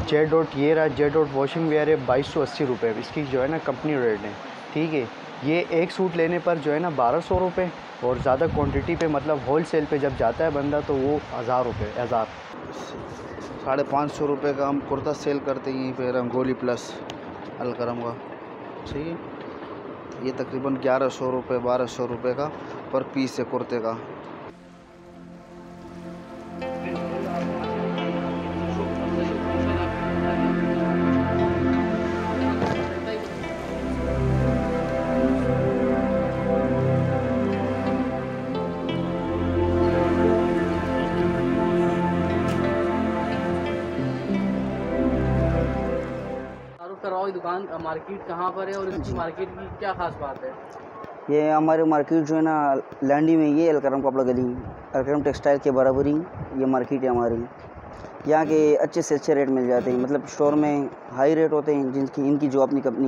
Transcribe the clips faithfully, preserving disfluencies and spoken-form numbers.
Z dot ये रहा, Z dot washing where है बाईस सौ अस्सी रुपये, इसकी जो है ना कंपनी रेट है। ठीक है, ये एक सूट लेने पर जो है ना बारह सौ रुपये, और ज़्यादा क्वांटिटी पे मतलब होल सेल पर जब जाता है बंदा तो वो हज़ार रुपये हज़ार साढ़े पाँच सौ रुपये का हम कुर्ता सेल करते हैं पे रंगोली प्लस अलकरम का। ठीक है, ये तकरीबन ग्यारह सौ रुपये बारह सौ रुपये का पर पीस है कुर्ते का। करवाओ दुकान मार्केट कहाँ पर है और इसकी मार्केट की क्या खास बात है? ये हमारे मार्केट जो है ना लैंडी में, ये अलकरम कपड़ा गली, अलकरम टेक्सटाइल के बराबरी ये मार्केट है हमारी। यहाँ के अच्छे से अच्छे रेट मिल जाते हैं, मतलब स्टोर में हाई रेट होते हैं जिनकी इनकी जो अपनी कंपनी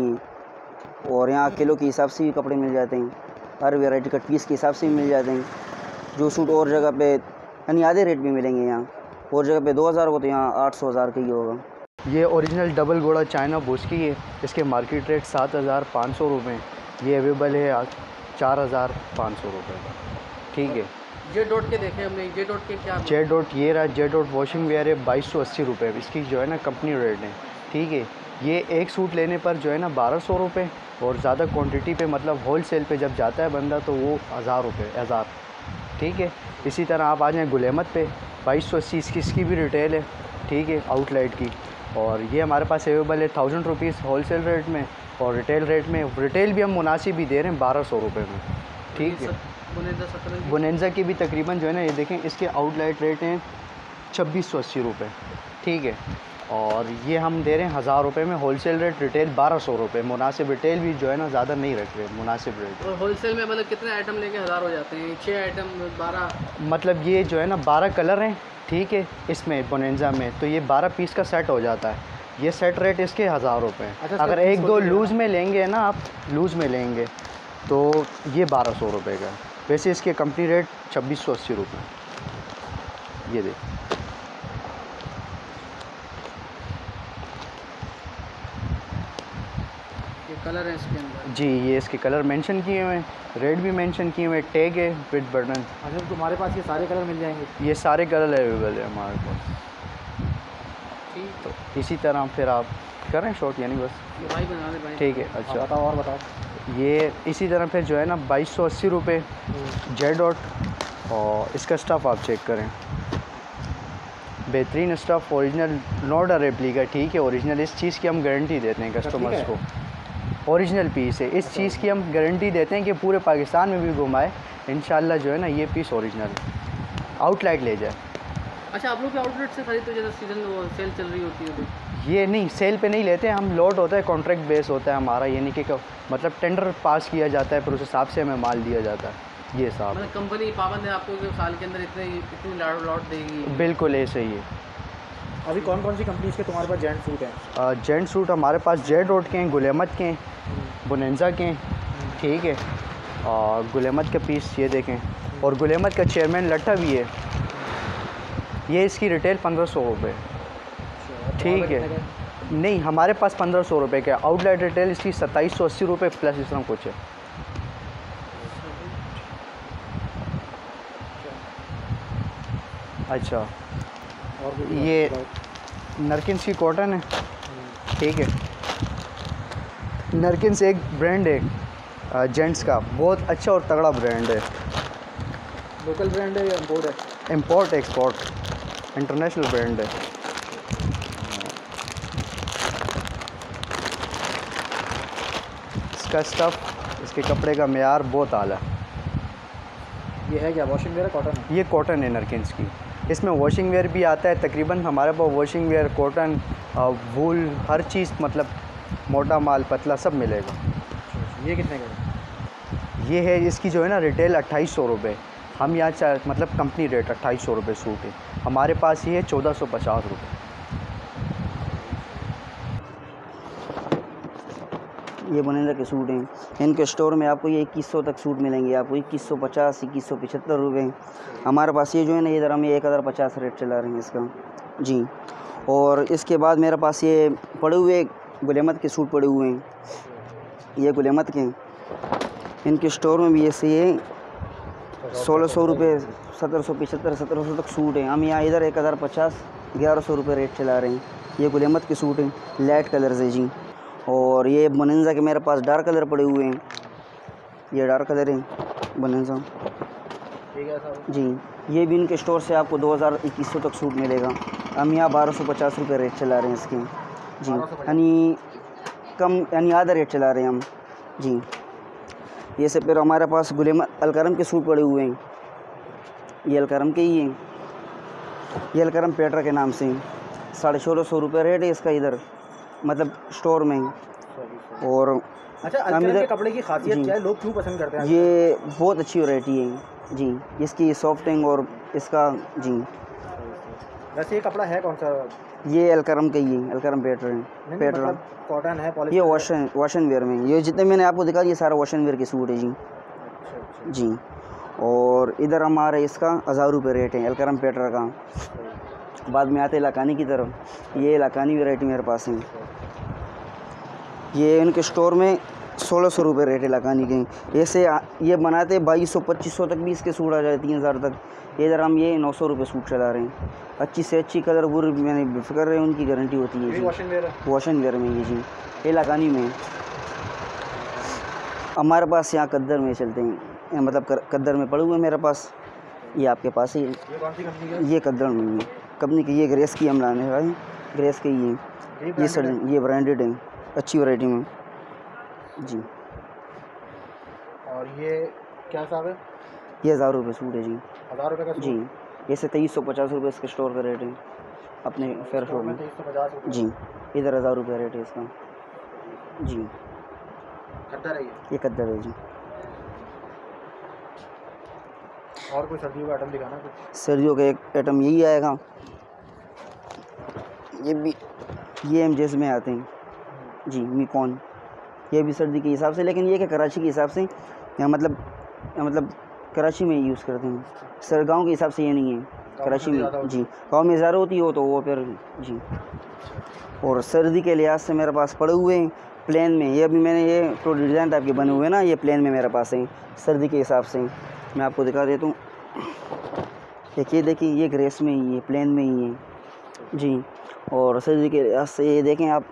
है, और यहाँ किलो के हिसाब से भी कपड़े मिल जाते हैं, हर वेराइटी कट पीस के हिसाब से भी मिल जाते हैं। जो सूट और जगह पे यानी आधे रेट भी मिलेंगे, यहाँ और जगह पे दो हज़ार को तो यहाँ आठ सौ हज़ार का ही होगा। ये ओरिजिनल डबल घोड़ा चाइना बुश की है, इसके मार्केट रेट सात हज़ार पाँच सौ रुपये, ये अवेलेबल है चार हज़ार पाँच सौ रुपये का। ठीक है, जेड डॉट के देखे हमने, जेड डॉट के क्या जेड डॉट ये रहा, जेड डॉट वॉशिंग वेयर है बाईस सौ अस्सी रुपये, इसकी जो है ना कंपनी रेट है। ठीक है, ये एक सूट लेने पर जो है ना बारह सौ रुपये, और ज़्यादा क्वांटिटी पे मतलब होल सेल पर जब जाता है बंदा तो वो हज़ार रुपये हज़ार। ठीक है, इसी तरह आप आ जाएँ गुलेमत पे, बाईस सौ अस्सी इसकी इसकी भी रिटेल है। ठीक है, आउटलेट की, और ये हमारे पास अवेलेबल है thousand rupees wholesale rate में, और रिटेल रेट में रिटेल भी हम मुनासिब ही दे रहे हैं बारह सौ रुपये में। ठीक है, बोनेंजा की भी तकरीबन जो है ना, ये देखें इसके आउटलेट रेट हैं छब्बीस सौ अस्सी रुपये। ठीक है, और ये हम दे रहे हैं हज़ार रुपये में होल सेल रेट, रिटेल बारह सौ रुपये मुनासिब। रिटेल भी जो है ना ज़्यादा नहीं रख रहे, मुनासिब रेट। और होल सेल में मतलब कितने आइटम लेके हज़ार हो जाते हैं? छः आइटम बारह, मतलब ये जो है ना बारह कलर हैं। ठीक है, इसमें बोनेंजा में तो ये बारह पीस का सेट हो जाता है। ये सेट रेट इसके हज़ार रुपये। अच्छा, अगर एक दो लूज़ में लेंगे ना, आप लूज़ में लेंगे तो ये बारह सौ रुपये का। वैसे इसके कंपनी रेट छब्बीस सौ अस्सी रुपये। ये देख, ये कलर है इसके अंदर। जी, ये इसके कलर मेंशन किए हुए हैं, रेट भी मेंशन किए हुए हैं, टैग है विद बटन। अच्छा, तुम्हारे पास ये सारे कलर मिल जाएंगे? ये सारे कलर अवेलेबल है हमारे पास। ठीक, तो इसी तरह फिर आप करें शॉर्ट, यानी बस ये भाई बना दे भाई। ठीक है। अच्छा, बताओ और बताओ। ये इसी तरह फिर जो है ना बाईस सौ अस्सी रुपये जेड डॉट, और इसका स्टफ़ आप चेक करें, बेहतरीन stuff, original, not a replica. ठीक है, ओरिजिनल इस चीज़ की हम गारंटी देते हैं कस्टमर्स को, ओरिजिनल पीस है, इस चीज़ की हम गारंटी देते हैं कि पूरे पाकिस्तान में भी घुमाए इंशाल्लाह जो है ना ये पीस ओरिजिनल आउटलेट ले जाए। अच्छा, आप लोग के आउटलेट से खरीदते हो? जैसे सीजन वो सेल चल रही होती है तो ये नहीं, सेल पे नहीं लेते हम, लोट होता है, कॉन्ट्रैक्ट बेस होता है हमारा, यानी कि मतलब टेंडर पास किया जाता है, फिर उस हिसाब से हमें माल दिया जाता है। ये साहब मतलब कंपनी पाबंद है आपको कि साल के अंदर इतने इतनी लॉट देगी? बिल्कुल ऐसे ही है। अभी कौन कौन सी कंपनीज़ के तुम्हारे पास जेंट सूट हैं? जेंट सूट हमारे पास जेड डॉट के हैं, गुलेमत के हैं, बोनेंजा के हैं। ठीक है, और गुलेमत का पीस ये देखें, और गुलेमत का चेयरमैन लट्ठा भी है, ये इसकी रिटेल पंद्रह सौ रुपये। ठीक है, नहीं हमारे पास पंद्रह सौ रुपये का, आउटलेट रिटेल इसकी सत्ताईस सौ अस्सी रुपये प्लस इस तरह कुछ है। अच्छा, और ये नरकिन्स की कॉटन है। ठीक है, नरकिन्स एक ब्रांड है जेंट्स का, बहुत अच्छा और तगड़ा ब्रांड है। लोकल ब्रांड है या इम्पोर्ट है? इंपोर्ट एक्सपोर्ट इंटरनेशनल ब्रांड है। इसका स्टफ़, इसके कपड़े का मेयार बहुत आला। ये है क्या वॉशिंग वेयर कॉटन है? ये कॉटन है नरकिन्स की, इसमें वॉशिंग वेयर भी आता है। तकरीबन हमारे पास वॉशिंग वेयर, कॉटन, वूल, हर चीज़, मतलब मोटा माल पतला सब मिलेगा। ये कितने का है? ये है इसकी जो है ना रिटेल अट्ठाईस सौ रुपये, हम यहाँ चार मतलब कंपनी रेट अट्ठाईस सौ रुपये सूट है, हमारे पास ये है चौदह सौ पचास रुपये। ये बोनेंजा के सूट हैं, इनके स्टोर में आपको ये इक्कीस सौ तक सूट मिलेंगे, आपको इक्कीस सौ पचास, इक्कीस सौ पचहत्तर रुपये। हमारे पास ये जो है ना, इधर हम एक हज़ार पचास रेट चला रहे हैं इसका जी। और इसके बाद मेरे पास ये पड़े हुए गुल अहमद के सूट पड़े हुए हैं, ये गुल अहमद के, इनके स्टोर में भी ऐसे ये सोलह सौ रुपये, सत्रह सौ पचहत्तर सत्रह सौ तक सूट हैं। हम यहाँ इधर एक हज़ार पचास ग्यारह सौ रुपये रेट चला रहे हैं। ये गुल अहमद के सूट हैं, लाइट कलर से जी। और ये बोनेंजा के मेरे पास डार्क कलर पड़े हुए हैं, ये डार्क कलर है बोनेंजा जी। ये भी इनके स्टोर से आपको दो हज़ार इक्कीस सौ तक सूट मिलेगा। हम यहाँ बारह सौ पचास रुपये रेट चला रहे हैं इसके जी, यानी कम यानी आधा रेट चला रहे हैं हम जी। ये सब फिर हमारे पास गुल अहमद अलकरम के सूट पड़े हुए हैं, ये अलकरम के ही हैं, ये अलकरम पेट्रा के नाम से साढ़े सोलह सौ रुपये रेट है इसका इधर, मतलब स्टोर में। और अच्छा, अलकरम के कपड़े की खासियत क्या है, लोग क्यों पसंद करते हैं? ये बहुत अच्छी वैरायटी है जी, इसकी सॉफ्टिंग और इसका जी। वैसे ये कपड़ा है कौन सा? ये अलकरम का ही है, अलकरम पेट्रा है, पेट्रा मतलब कॉटन है, पॉलिस्टर? ये वॉशन वॉशन वेयर में, ये जितने मैंने आपको दिखा ये सारा वॉशन वेयर के सूट है जी। अच्छा अच्छा जी। और इधर हमारे इसका हज़ार रुपये रेट है अलकरम पेट्रा का। बाद में आते लाकानी की तरफ, ये लाकानी वैरायटी मेरे पास है, ये इनके स्टोर में सोलह सौ रुपये रेट है लाकानी के। ऐसे ये बनाते बाईस सौ पच्चीस सौ तक भी इसके सूट आ जाए, तीन हज़ार तक। इधर हम ये नौ सौ रुपये सूट चला रहे हैं। अच्छी से अच्छी कलर बुर मैंने बेफिक्र रहे, उनकी गारंटी होती है जी। वॉशन वेयर वॉशन वेयर में ये जी, ये लाकानी में। हमारे पास यहाँ कद्दर में चलते हैं, मतलब कद्दर में पड़े हुए मेरे पास, ये आपके पास ही है। ये कौन सी कंपनी का? ये कद्दर में है कंपनी की, ये ग्रेस की हम लाने भाई, ग्रेस के ही है ये सर, ये ब्रांडेड है, अच्छी वैरायटी में जी। और ये क्या हिसाब है? ये हज़ार रुपये सूट है जी, हज़ार रुपये का सूट? जी। जैसे तेईस सौ पचास रुपये इसके स्टोर का रेट है अपने फेयर स्टोर में तेईस सौ पचास रुपये जी। इधर हज़ार रुपये रेट है इसका जी। कद्दर है ये? ये कद्दर है जी। और कोई सर्दियों का आइटम दिखाना कुछ? सर्दियों का एक आइटम यही आएगा, ये भी ये एम जेस में आते हैं जी, मिकॉन। ये भी सर्दी के हिसाब से, लेकिन ये कि कराची के हिसाब से, या मतलब या मतलब कराची में यूज़ करते हैं, सर गाँव के हिसाब से ये नहीं है कराची में जी। गाँव में ज़्यादा होती हो तो वो फिर जी। और सर्दी के लिहाज से मेरे पास पड़े हुए हैं प्लेन में, ये अभी मैंने ये तो डिज़ाइन टाइप के बने हुए हैं ना, ये प्लेन में मेरे पास है सर्दी के हिसाब से। मैं आपको दिखा देता हूँ, एक ये देखिए, ये ग्रेस में ही है, प्लेन में ही है जी। और सर्दी के लिहाज से ये देखें आप,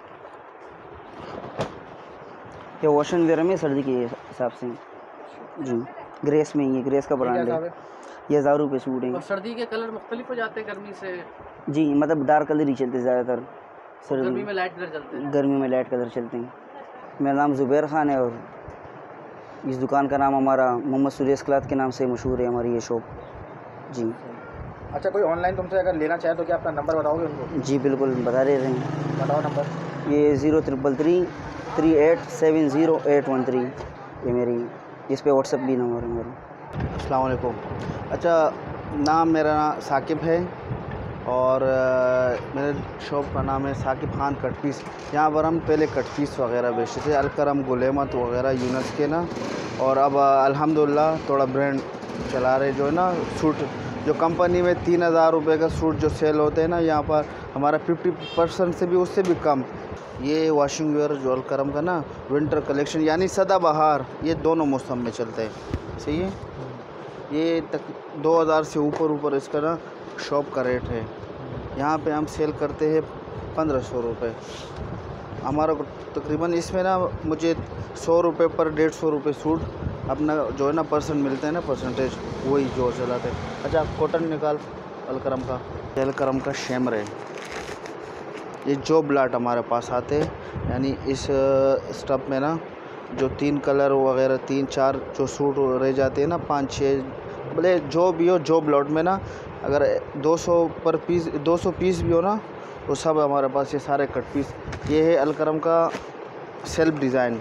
ये वॉशन वेयर में सर्दी के हिसाब से जी, ग्रेस में ही है, ग्रेस का ब्रांड है। ये हज़ार रुपये सूट है। और सर्दी के कलर मुख्तलिफ हो जाते हैं गर्मी से? जी, मतलब डार्क कलर ही चलते ज़्यादातर सर्दी गर्मी में लाइट कलर चलते हैं? गर्मी में लाइट कलर चलते हैं। मेरा नाम ज़ुबैर ख़ान है और इस दुकान का नाम हमारा मोहम्मद सुरेश क्लॉथ के नाम से मशहूर है हमारी ये शॉप जी। अच्छा, कोई ऑनलाइन तुमसे अगर लेना चाहे तो क्या अपना नंबर बताओगे उनको? जी बिल्कुल, बता रहे हैं, बताओ नंबर। ये zero triple three three eight seven zero eight one three, ये मेरी, इस पे व्हाट्सएप भी नंबर है मेरा। अस्सलाम वालेकुम। अच्छा, नाम मेरा साकिब है और अ, मेरे शॉप का नाम है साकिब खान कट पीस। यहाँ पर हम पहले कट पीस वगैरह बेचते थे, अलकरम गुल अहमद वगैरह यूनस के ना, और अब अल्हम्दुलिल्लाह थोड़ा ब्रांड चला रहे जो है ना सूट, जो कंपनी में तीन हज़ार रुपये का सूट जो सेल होते हैं ना, यहाँ पर हमारा फिफ्टी परसेंट से भी उससे भी कम। ये वॉशिंग वेयर जो अलकरम का ना विंटर कलेक्शन यानी सदाबहार, ये दोनों मौसम में चलते हैं, सही है। ये तक दो हज़ार से ऊपर ऊपर इसका ना शॉप का रेट है। यहाँ पे हम सेल करते हैं पंद्रह सौ रुपये। हमारा तकरीबन इसमें ना मुझे सौ रुपये पर डेढ़ सौ रुपये सूट अपना जो है ना परसेंट मिलते हैं ना, परसेंटेज वही जो चलाते हैं। अच्छा, कॉटन निकाल अलकरम का, अलकरम का शेमर है। ये जो ब्लाट हमारे पास आते हैं, यानी इस स्टफ में ना जो तीन कलर वगैरह तीन चार जो सूट रह जाते हैं ना, पाँच छः भले जो भी हो, जो ब्लॉट में ना अगर दो सौ पर पीस दो सौ पीस भी हो ना, तो सब हमारे पास ये सारे कट पीस। ये है अलकरम का सेल्फ डिज़ाइन,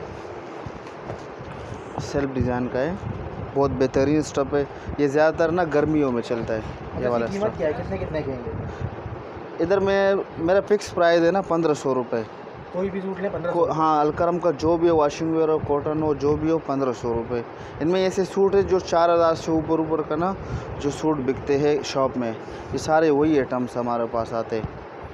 सेल्फ डिज़ाइन का है, बहुत बेहतरीन स्टफ है। ये ज़्यादातर ना गर्मियों में चलता है ये वाला कीमत स्टफ। क्या है, कितने कितने के? इधर में मेरा फिक्स प्राइस है ना पंद्रह सौ रुपये। कोई भी सूट ले पंद्रह को सौ? हाँ, अलकरम का जो भी हो, वॉशिंग वेयर हो, कॉटन हो, जो भी हो, पंद्रह सौ रुपये। इनमें ऐसे सूट है जो चार हज़ार से ऊपर ऊपर का ना जो सूट बिकते हैं शॉप में, ये सारे वही आइटम्स हमारे पास आते हैं।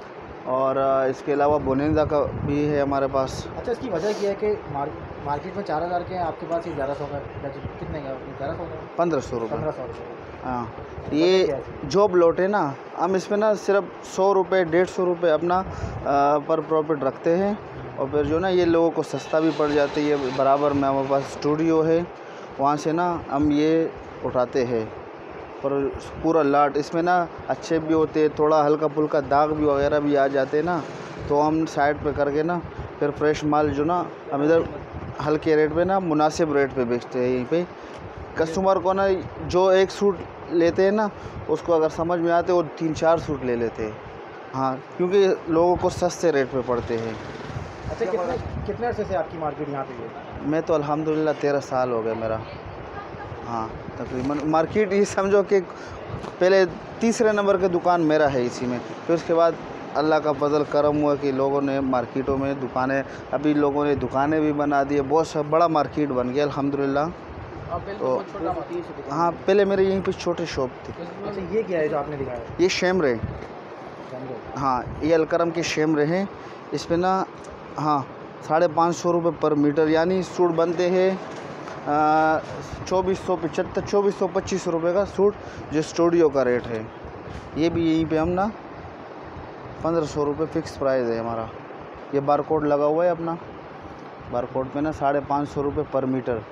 और अ, इसके अलावा बोनेंजा का भी है हमारे पास। अच्छा, इसकी वजह क्या है कि मार, मार्केट में चार हज़ार के हैं, आपके पास ये ग्यारह सौ का है? कितने का? ग्यारह सौ का, पंद्रह सौ रुपये। पंद्रह सौ रुपये। हाँ, वजह क्या ये है इसकी? जॉब लोट है ना, हम इसमें ना सिर्फ सौ रुपये डेढ़ सौ रुपये अपना अ, पर प्रॉफिट रखते हैं, और फिर जो ना ये लोगों को सस्ता भी पड़ जाता है। ये बराबर में हमारे पास स्टूडियो है, वहाँ से ना हम ये उठाते हैं, पर पूरा लाट इसमें ना अच्छे भी होते हैं, थोड़ा हल्का फुल्का दाग भी वगैरह भी आ जाते हैं ना, तो हम साइड पे करके ना फिर फ्रेश माल जो ना हम इधर हल्के रेट पे ना मुनासिब रेट पे बेचते हैं। यहीं पे कस्टमर को ना जो एक सूट लेते हैं ना, उसको अगर समझ में आते वो तीन चार सूट ले लेते हैं। हाँ, क्योंकि लोगों को सस्ते रेट पे पड़ते हैं। अच्छा, कितने कितने अर्से से आपकी मार्केट यहाँ पे है? मैं तो अल्हम्दुलिल्लाह तेरह साल हो गए मेरा। हाँ, तकरीबन मार्केट ये समझो कि पहले तीसरे नंबर की दुकान मेरा है इसी में, फिर उसके बाद अल्लाह का फजल करम हुआ कि लोगों ने मार्केटों में दुकानें, अभी लोगों ने दुकानें भी बना दी है, बहुत सा बड़ा मार्केट बन गया अल्हम्दुलिल्लाह। आप पहले तो तो बहुत छोटा मार्केट था। हाँ, पहले मेरे यहीं पे छोटे शॉप थे। अच्छा, ये क्या है जो आपने दिखाया? ये शेमरे, समझो। हाँ, ये अलकरम के शेमरे हैं। इसमें ना हाँ साढ़े पाँच सौ रुपये पर मीटर, यानी सूट बनते हैं चौबीस सौ पचहत्तर चौबीस सौ पच्चीस रुपये का सूट, जो स्टूडियो का रेट है। ये भी यहीं पे हम ना पंद्रह सौ रुपये फ़िक्स प्राइस है हमारा। ये बार कोड लगा हुआ है अपना, बार कोड पे ना साढ़े पाँच सौ रुपये पर मीटर।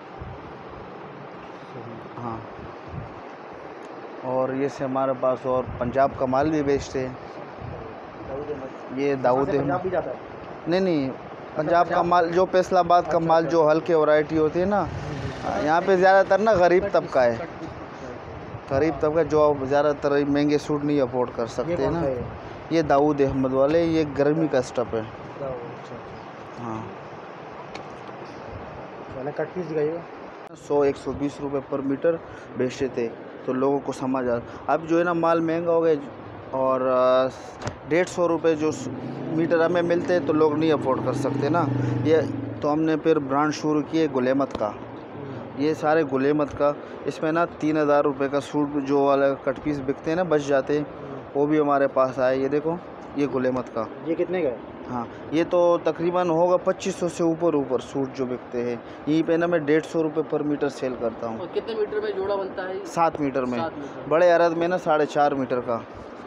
हाँ, और ये से हमारे पास और पंजाब का माल भी बेचते हैं। ये दाऊद से पंजाब भी जाता है? नहीं नहीं, पंजाब का माल जो फैसलाबाद का माल जो हल्के वैरायटी होती है ना, यहाँ पे ज़्यादातर ना गरीब तबका है, गरीब तबका जो ज़्यादातर महंगे सूट नहीं अफोर्ड कर ये सकते कौन ना। सा है? ये दाऊद अहमद वाले, ये गर्मी का स्टफ है। अच्छा, हाँ, पहले कट पीस दिखाइए। सौ एक सौ बीस रुपये पर मीटर बेचते थे, तो लोगों को समझ आ। अब जो है ना माल महंगा हो गया, और डेढ़ सौ रुपये जो मीटर हमें मिलते हैं, तो लोग नहीं अफोर्ड कर सकते ना। ये तो हमने फिर ब्रांड शुरू किए गुलेमत का। ये सारे गुलेमत का, इसमें ना तीन हज़ार रुपये का सूट जो वाला कट पीस बिकते हैं ना, बच जाते हैं, वो भी हमारे पास आए। ये देखो, ये गुलेमत का। ये कितने का है? हाँ, ये तो तकरीबन होगा पच्चीस सौ से ऊपर ऊपर सूट जो बिकते हैं। यहीं पे ना मैं डेढ़ सौ रुपये पर मीटर सेल करता हूँ। और कितने मीटर में जोड़ा बनता है? सात मीटर में। सात मीटर। बड़े अरद में ना साढ़े चार मीटर का।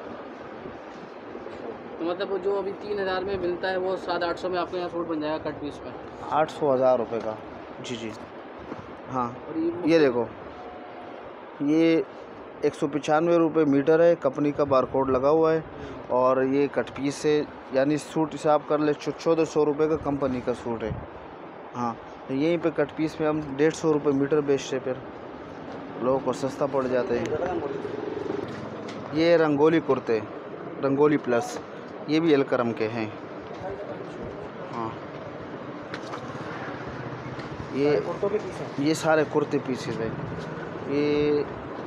तो मतलब वो जो अभी तीन हज़ार में मिलता है, वो सात आठ सौ में आपके यहाँ सूट बन जाएगा कट पीस में? आठ सौ हज़ार रुपये का। जी जी, हाँ। और ये ये देखो, ये एक सौ पचानवे रुपये मीटर है, कंपनी का बारकोड लगा हुआ है, और ये कट पीस है, यानी सूट हिसाब कर ले चौदह सौ रुपये का कंपनी का सूट है। हाँ, तो यहीं पे कट पीस में हम डेढ़ सौ रुपये मीटर बेचते, फिर लोगों को सस्ता पड़ जाता है। ये रंगोली कुर्ते, रंगोली प्लस, ये भी अलकरम के हैं। हाँ, ये कुर्तों के पीस हैं? ये सारे कुर्ते पीसेस हैं। ये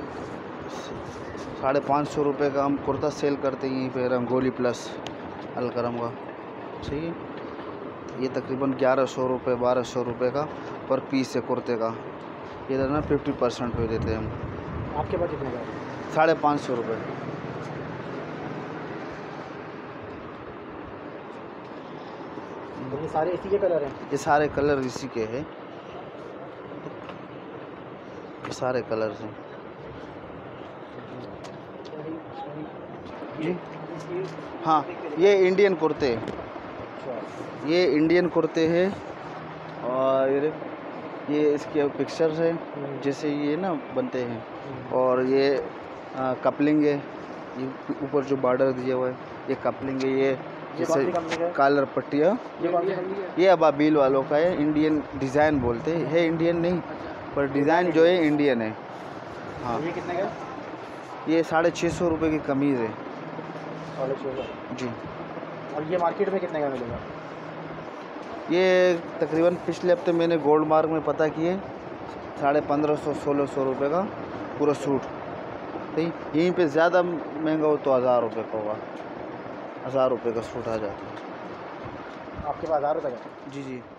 साढ़े पाँच सौ रुपये का हम कुर्ता सेल करते हैं यहीं पे, रंगोली प्लस अलकरम का। ठीक है, ये तकरीबन ग्यारह सौ रुपये बारह सौ रुपये का पर पीस है कुर्ते का। इधर ना फिफ्टी परसेंट पे देते हैं हम। आपके पास कितने का है? साढ़े पाँच सौ रुपये। तो ये सारे इसी के कलर हैं? ये सारे कलर इसी के हैं, ये सारे कलर्स हैं। जी हाँ, ये इंडियन कुर्ते, ये इंडियन कुर्ते हैं, और ये ये इसके पिक्चर्स हैं जैसे ये ना बनते हैं, और ये आ, कपलिंग है, ये ऊपर जो बॉर्डर दिया हुआ है ये कपलिंग है। ये ये कौन सी कंपनी का है? कॉलर पट्टियाँ, ये कौन सी कंपनी है? ये अबाबील वालों का है। इंडियन डिज़ाइन बोलते हैं, है इंडियन नहीं, पर डिज़ाइन जो है इंडियन है। हाँ, ये कितने का? ये साढ़े छः सौ रुपये की कमीज़ है। साढ़े छः सौ। जी, और ये मार्केट में कितने का मिलेगा? ये तकरीबन पिछले हफ्ते मैंने गोल्ड मार्क में पता किए, साढ़े पंद्रह सौ सोलह सौ रुपये का पूरा सूट। सही, यहीं पे ज़्यादा महंगा हो तो हज़ार रुपये का होगा, हज़ार रुपये का सूट आ जाता है। आपके पास हज़ार रुपये का? जी जी।